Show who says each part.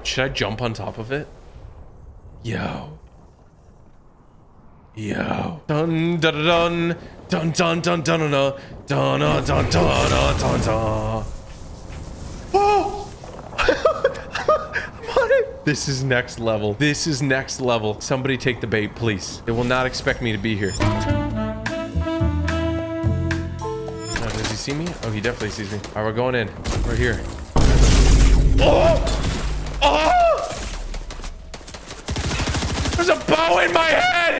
Speaker 1: Should I jump on top of it? Yo. Yo. Dun dun dun dun dun dun dun dun dun dun dun dun dun. Oh! This is next level. This is next level. Somebody take the bait, please. They will not expect me to be here. Oh, does he see me? Oh, he definitely sees me. All right, we're going in. We're here. Oh! Oh! There's a bow in my head!